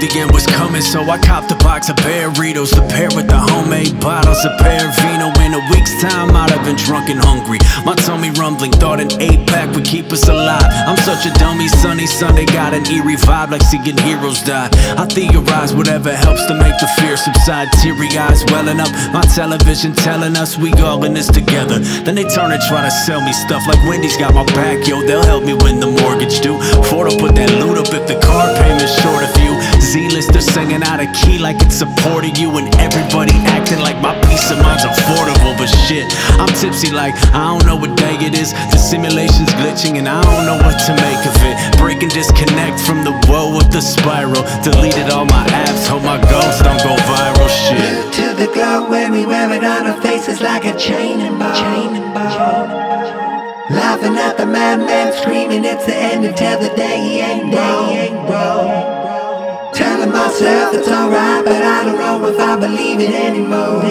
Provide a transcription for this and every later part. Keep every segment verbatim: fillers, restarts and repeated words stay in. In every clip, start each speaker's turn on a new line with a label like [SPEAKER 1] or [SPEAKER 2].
[SPEAKER 1] end was coming, so I copped a box of Barritos to pair with the homemade bottles of pear vino. In a week's time, I'd have been drunk and hungry, my tummy rumbling, thought an eight-pack would keep us alive. I'm such a dummy, sunny Sunday got an eerie vibe like seeing heroes die. I theorize whatever helps to make the fear subside. Teary eyes welling up, my television telling us we all in this together. Then they turn and try to sell me stuff like Wendy's got my back, yo, they'll help me when the mortgage due. Ford will put that loot up if the car payment's short of you. Z-listers singing out of key like it's supporting you, and everybody acting like my peace of mind's affordable. But shit, I'm tipsy like I don't know what day it is. The simulation's glitching and I don't know what to make of it. Break and disconnect from the woe of the spiral. Deleted all my apps, hope my goals don't go viral. Shit.
[SPEAKER 2] Look to the glow when we wear it on our faces like a chain and ball. Chain and ball. Laughing at the madman screaming it's the end until the day he ain't wrong. Telling myself it's alright, but I don't know if I believe it anymore.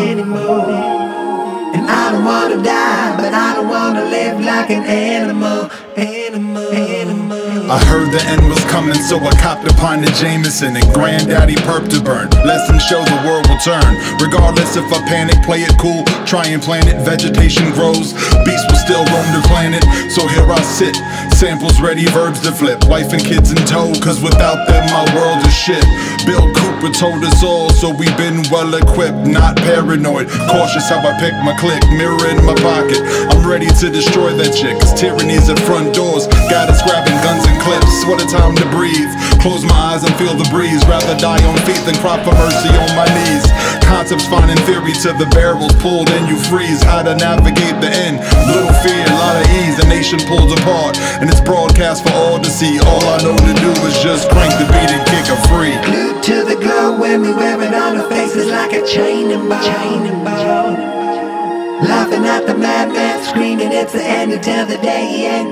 [SPEAKER 2] And I don't wanna die, but I don't wanna live like an animal. Animal, animal.
[SPEAKER 3] I heard the end was coming, so I copped a pint of Jameson and granddaddy perp to burn. Lesson show the world will turn. Regardless if I panic, play it cool, try and plan it. Vegetation grows, beasts will still roam the planet. So here I sit, samples ready, verbs to flip. Wife and kids in tow, cause without them my world is shit. Bill Cooper told us all, so we've been well equipped, not paranoid. Cautious how I pick my click, mirror in my pocket. I'm ready to destroy that chick, cause tyranny's at front doors. Got us grabbing guns and clips, what a time to breathe. Close my eyes and feel the breeze. Rather die on feet than cry for mercy on my knees. Concepts finding theory to the barrels pulled and you freeze. How to navigate the end, little fear, a lot of ease. The nation pulls apart and it's broadcast for all to see. All I know to do is just crank the beat and kick her free.
[SPEAKER 2] Glued to the glow when we wear it on our faces like a chain and ball. Chain and ball. Laughing at the madman screaming it's the end until the day he ain't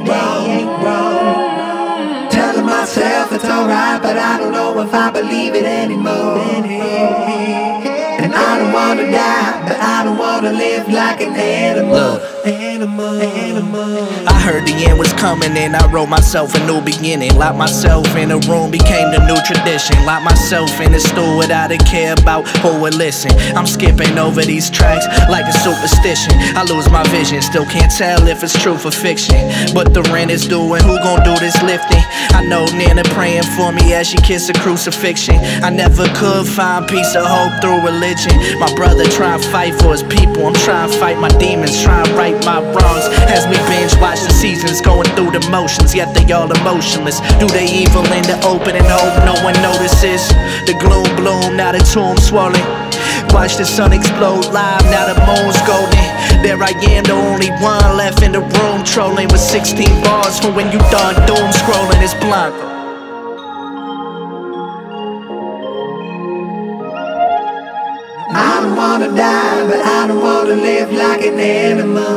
[SPEAKER 2] wrong. Telling myself it's alright, but I don't know if I believe it anymore. And I don't wanna die, but I don't wanna live like an animal. Animal, animal.
[SPEAKER 4] I heard the end was coming and I wrote myself a new beginning. Locked myself in a room, became the new tradition. Locked myself in the store without a care about who would listen. I'm skipping over these tracks like a superstition. I lose my vision, still can't tell if it's truth or fiction. But the rent is due and who gon' do this lifting? I know Nana praying for me as she kiss a crucifixion. I never could find peace or hope through religion. My brother try and fight for his people, I'm trying to fight my demons, try and right my wrongs. As me binge watch the seasons, going through the motions, yet they all emotionless. Do they evil in the open and hope no one notices? The gloom bloom, now the tomb swollen. Watch the sun explode live, now the moon's golden. There I am, the only one left in the room, trolling with sixteen bars from when you done doom scrolling. It's Blanco.
[SPEAKER 2] I don't wanna die, but I don't wanna live like an animal.